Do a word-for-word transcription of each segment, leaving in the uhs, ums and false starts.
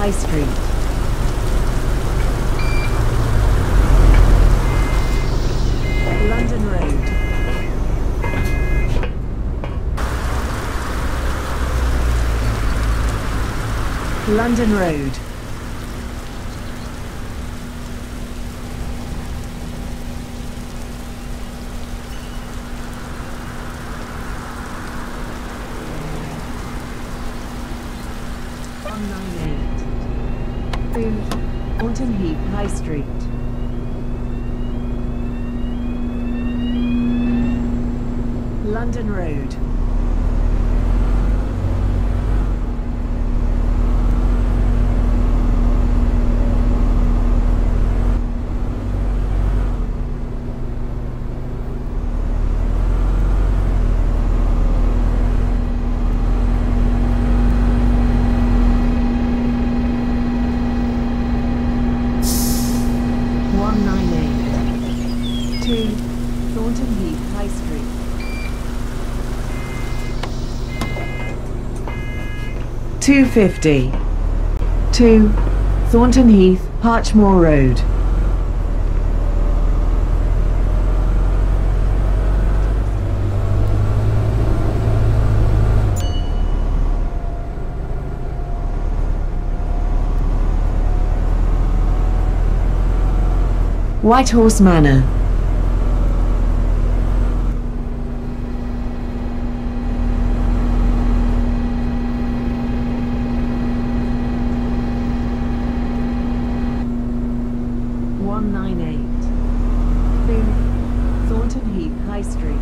High Street. London Road. London Road. one ninety-eight. Food, Thornton Heath High Street. London Road. one ninety-eight. two. Thornton Heath High Street. two fifty. two. Thornton Heath, Parchmore Road. Whitehorse Manor. one ninety-eight. Booth, Thornton Heath High Street.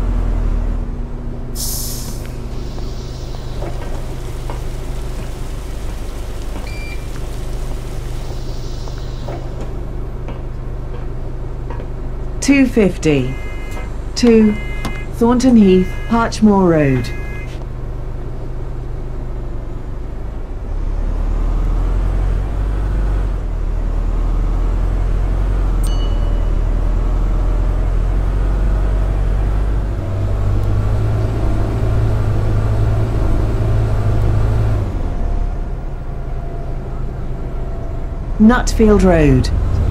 two fifty. two. Thornton Heath, Parchmore Road. Nutfield Road.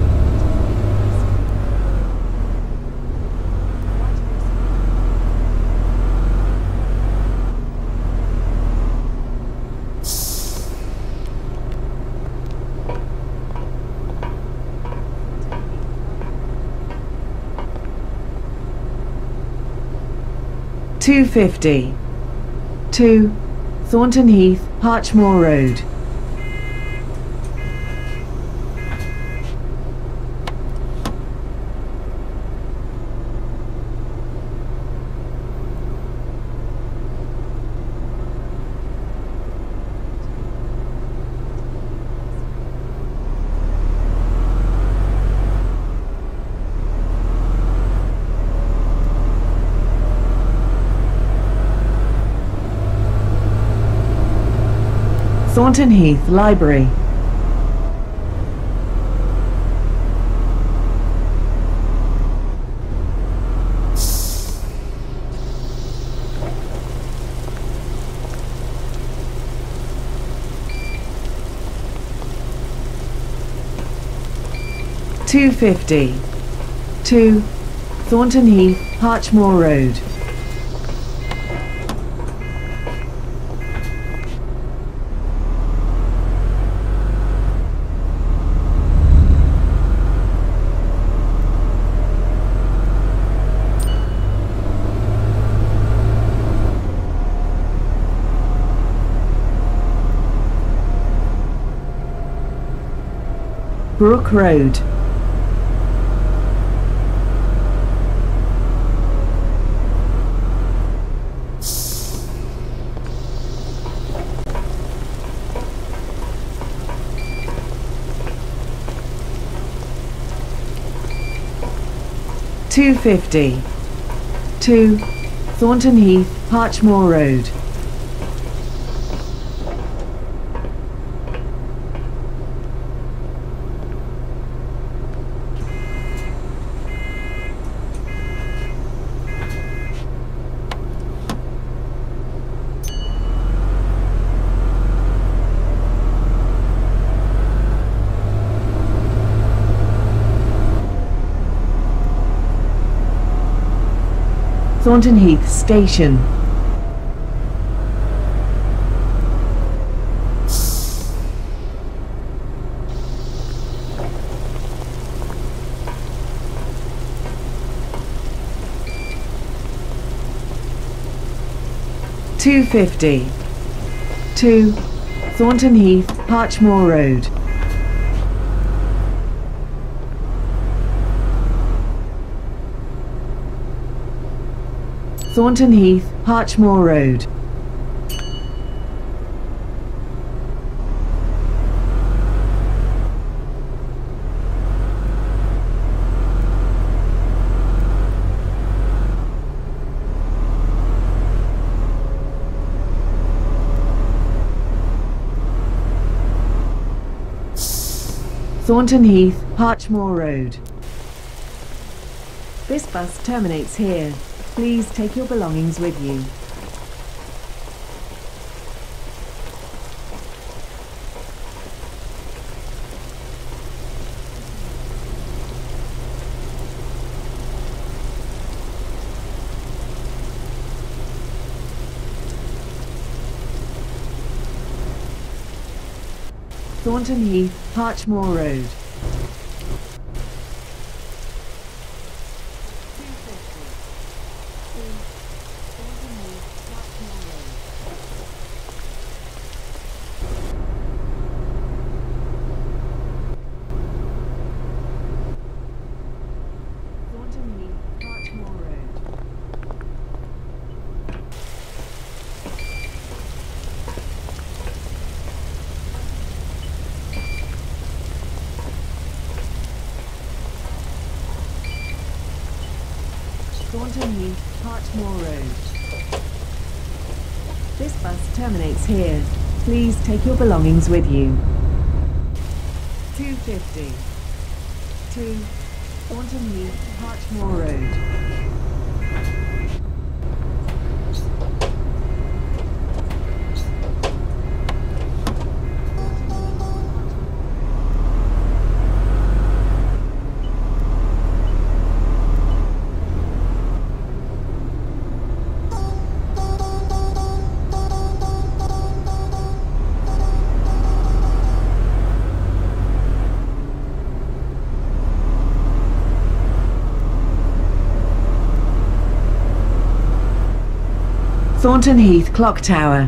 two fifty. two. Thornton Heath, Parchmore Road. Thornton Heath Library. two fifty. two. Thornton Heath, Parchmore Road. Brook Road. two fifty. two. Thornton Heath, Parchmore Road. Thornton Heath Station. two fifty to Thornton Heath, Parchmore Road. Thornton Heath, Parchmore Road. Thornton Heath, Parchmore Road. This bus terminates here. Please take your belongings with you. Thornton Heath, Parchmore Road. Thornton Heath, Parchmore Road. This bus terminates here. Please take your belongings with you. two fifty to Thornton Heath, Parchmore Road. Thornton Heath Clock Tower.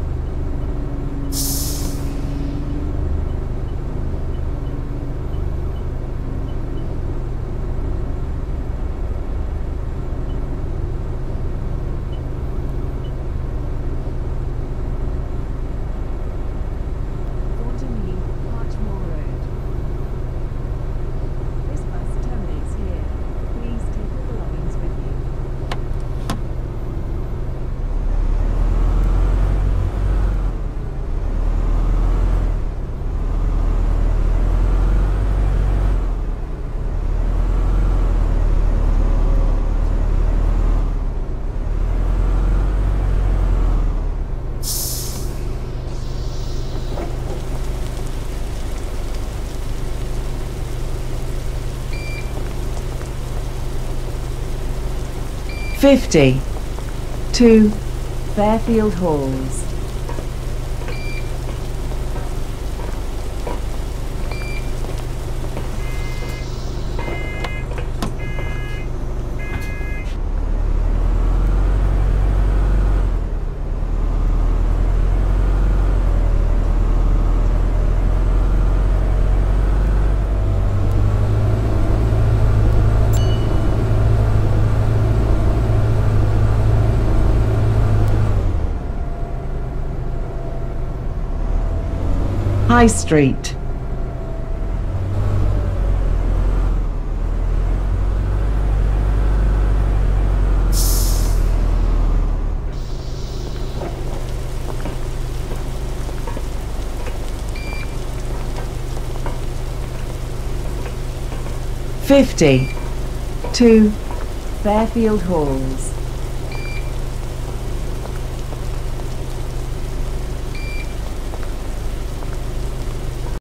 Thornton Heath, Parchmore Road. This bus terminates here. Please take your belongings with you. fifty to Fairfield Halls. High Street. fifty to Fairfield Halls.